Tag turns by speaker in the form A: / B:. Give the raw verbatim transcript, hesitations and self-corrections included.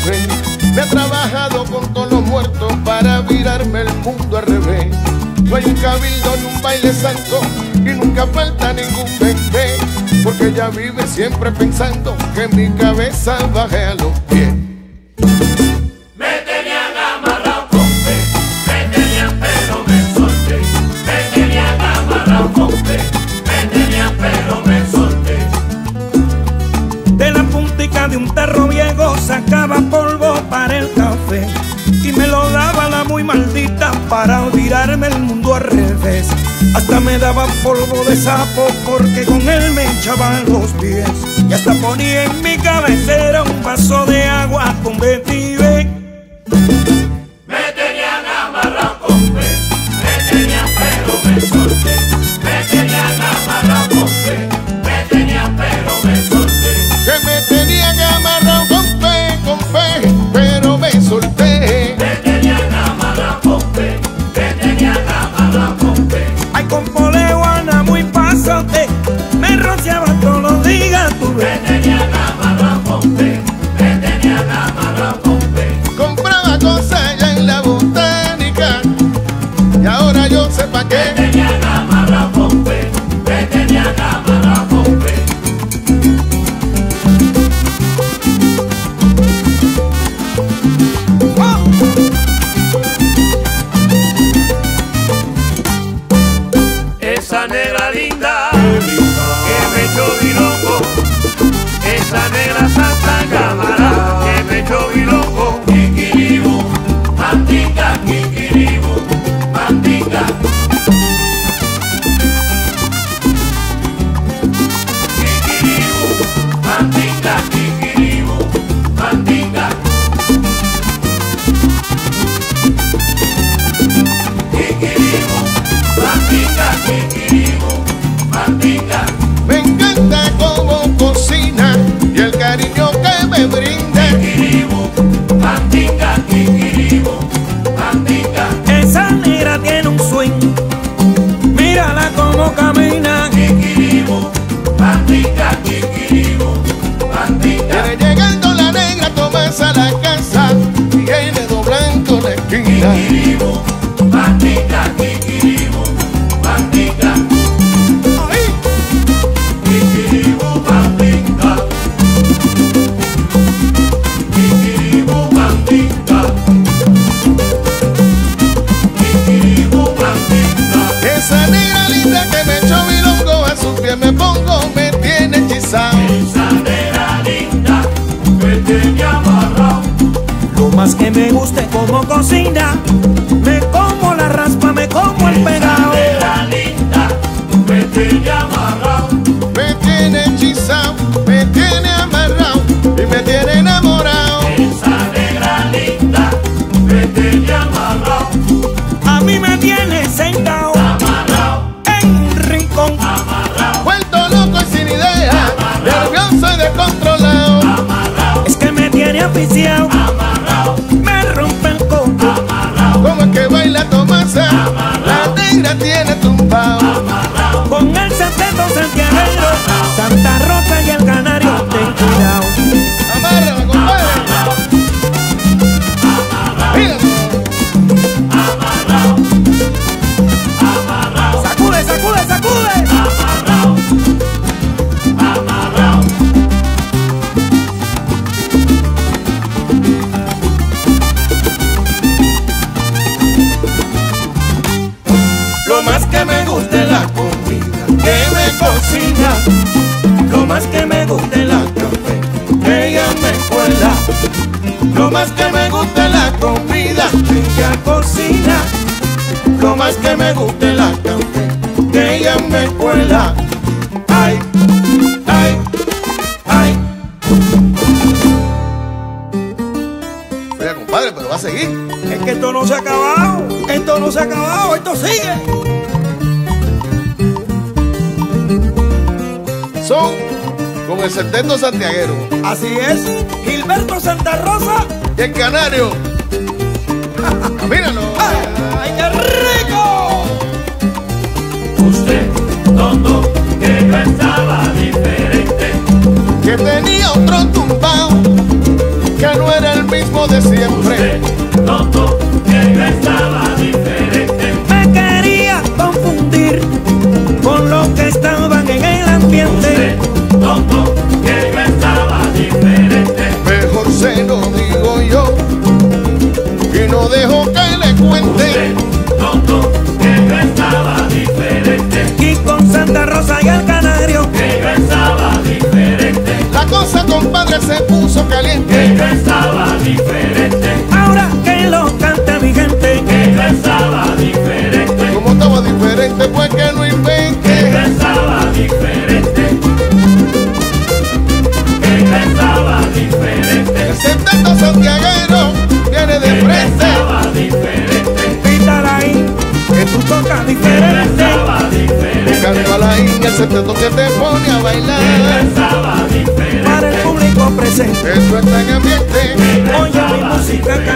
A: revés. Me he trabajado con todos los muertos para virarme el mundo al revés. No hay un cabildo ni un baile santo y nunca falta ningún bebé, porque ella vive siempre pensando que mi cabeza baje a los pies.
B: Me tenían amarrado con fe, me tenían pero me solté. Me tenían amarrado con fe, me tenían pero me solté.
C: De la puntica de un tarro viejo sacaba polvo para el café y me lo daba la muy maldita para virarme el mundo al revés. Hasta me daba polvo de sapo porque con él me echaban los pies. Y hasta ponía en mi cabecera un vaso de agua con vetiver.
B: Me tenían amarrado con fe, me tenían pero me solté. Me tenían amarrado con fe, me tenían pero me solté.
A: Que me tenían amarrado con fe, con fe, pero me solté.
B: Me tenían amarrado con fe, me tenían amarrado con fe.
C: Ay, con poleguana muy pasote, me rociaba todos los días tu
B: Me
C: vez.
B: tenían amarrado con fe, me tenían amarrado con fe.
A: Compraba cosas allá en la botánica y ahora yo sé pa'
B: Me
A: qué.
B: tenían amarrado con fe, me tenían amarrado con fe. Esa negra linda que me echó bilongo, esa negra santa cámara que me echó bilongo. Kikiribu, mandinga, kikiribu, mandinga. Kikiribu, mandinga, kikiribu, mandinga. Kikiribu, mandinga, kikiribu, mandinga.
A: Me encanta cómo cocina y el cariño que me brinda.
B: Kikiribu, mandinga, kikiribu, mandinga.
C: Esa negra tiene un swing, mírala como camina.
B: Kikiribu, mandinga, kikiribu, mandinga.
A: Viene llegando la negra, tomas a la casa y viene doblando la esquina.
B: Kikiribu, mandinga, kikiribu, mandinga.
A: Ay,
B: Kikiribu, mandinga. Kikiribu, mandinga. Kikiribu, mandinga.
A: esa negra linda que me echó bilongo, a sus pies me pongo, me tiene hechizado.
B: Esa negra linda me tenía amarrado.
C: Lo más que me gusta es cómo cocina, me como la raspa, me como el
B: Esa
C: pegado.
B: negra linda me tenía amarrado.
A: Me tiene hechizado, me tiene amarrado y me tiene enamorado.
B: Esa negra linda me tenía amarrado.
C: A mí me tiene sentado
B: Amarrado,
C: en un rincón.
B: amarrado,
A: Vuelto loco y sin idea, nervioso y descontrolado.
B: amarrado,
C: Es que me tiene aficiado,
B: amarrado,
C: me rompe el coco.
B: amarrado,
A: Como es que baila Tomasa, la negra tiene tumbado.
B: amarrado.
C: Con el setento santiaguero, Santa Rosa y el Canario, ten cuidado.
A: Amárrala, compadre. Mira.
C: Sacude, sacude, sacude.
B: Amarrado, amarrado.
A: Lo más que me gusta es la comida que me cocina.
C: Lo más que me gusta es la café,
A: Que ella me cuela. Lo más que me gusta es la comida que ella cocina. Lo más que me gusta es la café que ella me cuela. Ay, ay, ay. Oiga, compadre, pero va a seguir.
C: es que esto no se ha acabado, esto no se ha acabado, esto sigue.
A: Son con el setento santiaguero
C: Así es, Gilberto Santa Rosa.
A: y el canario. Míralo.
C: ¡Ay, qué rico!
B: Usted, tonto, que pensaba diferente.
A: Que tenía otro tumbao, que no era el mismo de siempre.
B: Usted notó que yo estaba diferente.
C: Me quería confundir con lo que estaban en el ambiente.
B: Usted notó que yo estaba diferente.
A: Mejor se lo digo yo y no dejo que le cuente.
B: Usted notó que yo estaba diferente.
C: Y con Santa Rosa y el Canario,
B: Que yo estaba diferente.
A: La cosa, compadre, se puso
B: Que
A: caliente.
B: yo estaba diferente.
C: ahora que lo canta mi gente.
B: Que yo estaba diferente.
A: Como estaba diferente, pues que no
B: Que yo
A: invente.
B: estaba diferente. Que yo estaba diferente.
A: El setenta santiaguero viene de
B: Que yo
A: frente.
B: estaba diferente.
C: Pítala ahí, que tú tocas
B: Que yo
C: diferente.
B: estaba diferente.
A: Canto a la India, el setenta que te pone a
B: Que yo
A: bailar.
B: estaba diferente.
C: Para el público presente,
A: Eso está en ambiente.
C: oye mi música que